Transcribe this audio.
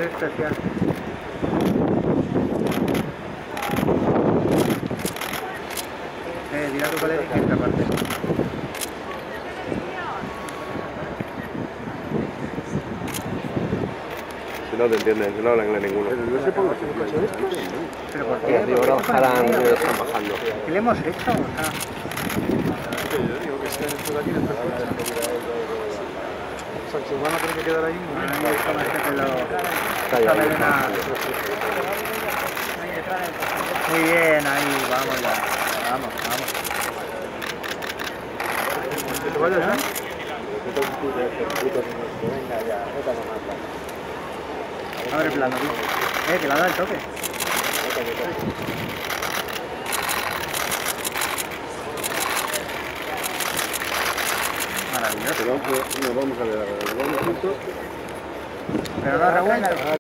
Muy especial. Dirá tu colega que esta parte. Si no te entienden, si no hablan inglés ninguno. No sé por qué se puede esto. ¿Pero por qué? Digo, ahora ojalá no están bajando. ¿Qué le hemos hecho? Yo digo que estén estos de aquí dentro del coche. O sea, que van a tener que quedar ahí un momento. Ahí es como este pelo. Está Esta ahí, melena. Muy bien, ahí, vamos ya. Vamos, vamos. Que te vayas ya. Abre el plano, tío. Que le ha dado el toque. Maravilloso. Pero nos vamos a ver. Vamos juntos. Pero no revuelve.